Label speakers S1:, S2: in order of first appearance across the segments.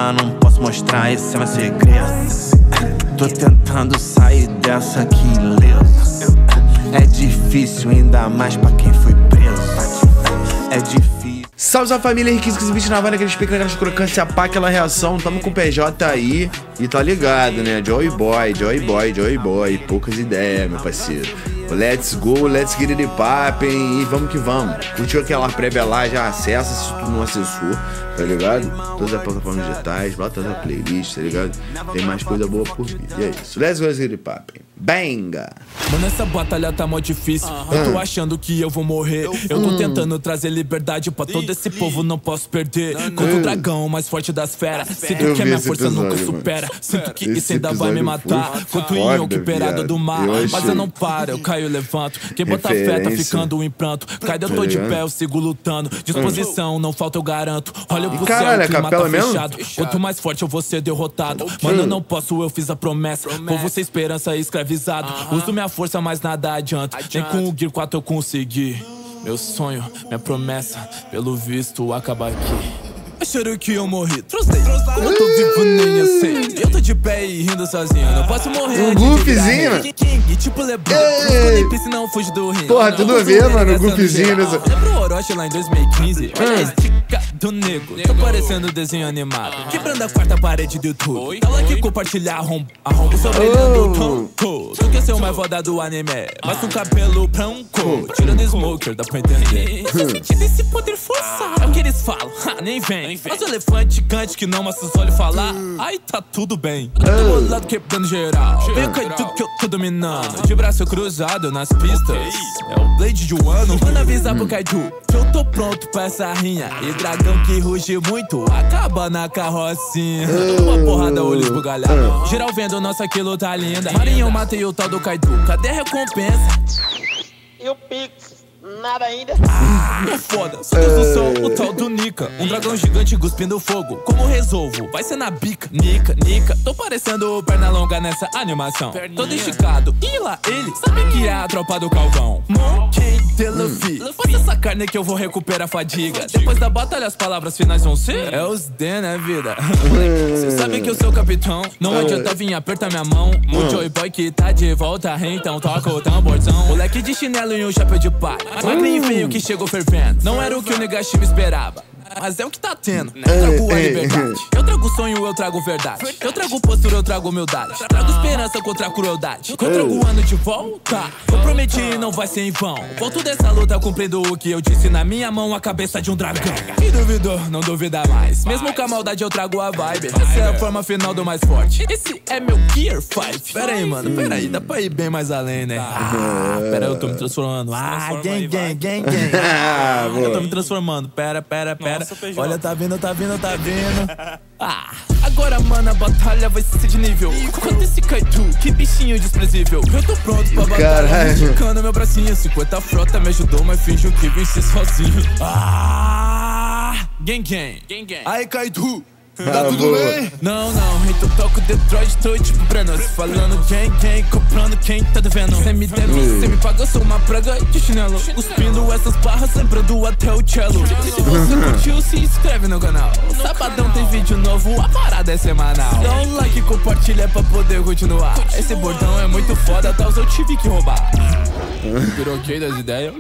S1: falar, não posso mostrar, esse é meu segredo. Tô tentando sair dessa aqui ileso. É difícil, ainda mais pra quem foi preso. É difícil.
S2: Salve, salve família, Henrique, esse vídeo na van, aquele pica, aquela crocância, pá, aquela reação. Tamo com o PJ aí e tá ligado, né? Joy Boy, poucas ideias, meu parceiro. Let's go, let's get it poppin' e vamos que vamos. Curtiu aquela prévia lá, já acessa se tu não acessou, tá ligado? Todas as plataformas digitais, bota na playlist, tá ligado? Tem mais coisa boa por vir. E é isso, let's go, let's get it poppin'. Banga!
S3: Mano, essa batalha tá mó difícil. Eu tô achando que eu vou morrer. Eu tô tentando trazer liberdade pra todo esse povo, não posso perder. Contra o dragão mais forte das feras. Sinto que a minha força nunca supera. Sinto que isso ainda vai me matar. Contra o Inho que operado do mar. Mas eu não paro, eu caio e levanto. Quem bota fé tá ficando em pranto. Caído eu tô de pé, eu sigo lutando. Disposição, não falta, eu garanto. Olha pro céu, o clima tá fechado. Quanto mais forte eu vou ser derrotado. Mano, eu não posso, eu fiz a promessa. Povo sem esperança, escravizado. Uso minha força, mas nada adianta. Nem com o Gear 4 eu consegui. Meu sonho, minha promessa, pelo visto, acaba aqui. Acharam que eu morri, trostei. Como eu tô vivo, nem eu sei. Eu tô de pé e rindo sozinho. Não posso morrer.
S2: Um goofzinho,
S3: King, tipo Lebron. Se não fuge do ringue.
S2: Porra, tudo a ver, mano, o goofzinho nessa.
S3: Lembra o Orochi lá em 2015? Olha a estica do nego. Tô parecendo desenho animado. Quebrando a quarta parede do YouTube. Tá lá que compartilhar arrombo sobrenando tonto. Tu quer ser o mais foda do anime, mas com cabelo branco. Tirando smoker, dá pra entender. Eu senti esse poder forçado. É o que eles falam, nem vem. Faz o elefante gigante que não mostra os olhos falar. Aí tá tudo bem. Eu tô bolado quebrando geral. Vem Kaido que eu tô dominando. De braço cruzado nas pistas. É o Blade de um ano. Manda avisar pro Kaido que eu tô pronto pra essa rinha. E dragão que ruge muito acaba na carrocinha. Uma porrada, olhos bugalhados. Geral vendo, nossa, aquilo tá linda. Marinho, matei o tal do Kaido. Cadê a recompensa?
S4: E o Pix? Nada ainda.
S3: É foda, só Deus do céu, o tal do Nika. Um dragão gigante cuspindo fogo. Como resolvo? Vai ser na bica. Nika. Tô parecendo perna longa nessa animação. Todo esticado. E lá ele, sabe que é a tropa do Calvão. Monkey de Luffy. Faz essa carne que eu vou recuperar a fadiga. Depois da batalha as palavras finais vão ser é os D, né, vida? Cê sabe que eu sou o capitão. Não adianta vir apertar minha mão. O Joy Boy que tá de volta, então toca o tamborzão. Moleque de chinelo e um chapéu de palha. Magrinho veio que chegou fervendo. Não era o que o negativo esperava, mas é o que tá tendo. Eu trago a liberdade, eu trago sonho, eu trago verdade. Eu trago postura, eu trago humildade. Trago esperança contra a crueldade. Eu trago o ano de volta. Eu prometi, não vai ser em vão. Volto dessa luta cumprindo o que eu disse. Na minha mão a cabeça de um dragão. E duvidou, não duvida mais. Mesmo com a maldade eu trago a vibe. Essa é a forma final do mais forte. Esse é meu Gear 5. Pera aí, mano, pera aí, dá pra ir bem mais além, né? Pera aí, eu tô me transformando. Gang. Eu tô me transformando, pera. Olha, tá vindo. Agora, mano, a batalha vai ser de nível. Quanto esse Kaido, que bichinho desprezível. Eu tô pronto pra batalha, esticando meu bracinho. 50 frota me ajudou, mas finjo que venci sozinho. Gang. Aí, Kaido, tá tudo bem? Não, então toco Detroit, tô tipo Brenos. Falando gang, comprando quem tá devendo. Cê me deve, cê me paga, eu sou uma praga de chinelo. Cuspindo essas barras, lembrando até o cello. Se você curtiu, se inscreve no canal. Sabadão tem vídeo novo, a parada é semanal. Dá um like e compartilha pra poder continuar. Esse bordão é muito foda, tal, eu tive que roubar. Piroquei das ideias.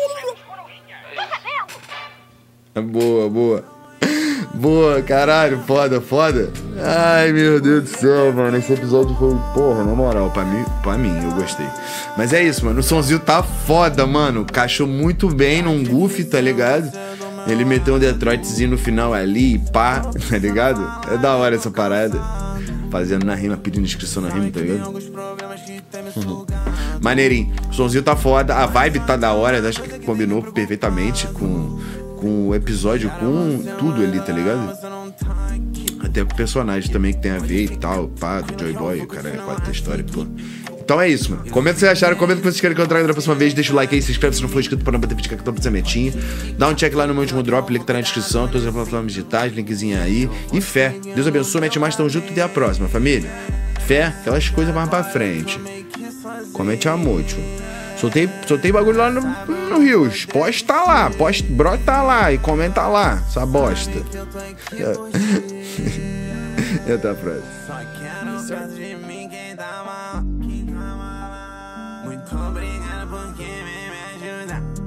S2: Boa, caralho, foda. Ai, meu Deus do céu, mano. Esse episódio foi, porra, na moral, pra mim, eu gostei. Mas é isso, mano. O sonzinho tá foda, mano. Caixou muito bem num goof, tá ligado? Ele meteu um Detroitzinho no final ali e pá, tá ligado? É da hora essa parada. Fazendo na rima, pedindo inscrição na rima, tá ligado? Maneirinho. O sonzinho tá foda, a vibe tá da hora. Acho que combinou perfeitamente com o episódio, com tudo ali, tá ligado? Até com o personagem também que tem a ver e tal, pá, do Joy Boy, o cara é quadro da história, pô. Então é isso, mano. Comenta o que vocês acharam, comenta o que vocês querem que eu traga da próxima vez, deixa o like aí, se inscreve se não for inscrito pra não bater vídeo que eu tô pra metinha. Dá um check lá no meu último drop, link tá na descrição, todas as plataformas digitais, linkzinho aí. E fé. Deus abençoe, mete mais, tamo junto e até a próxima, família. Fé, aquelas coisas mais pra frente. Comente amor, tio. Soltei bagulho lá no Rios. Posta lá, brota lá e comenta lá, essa bosta. E outra frase.
S1: Só quero perto de mim quem tá mal. Muito obrigado por quem vem me ajudar.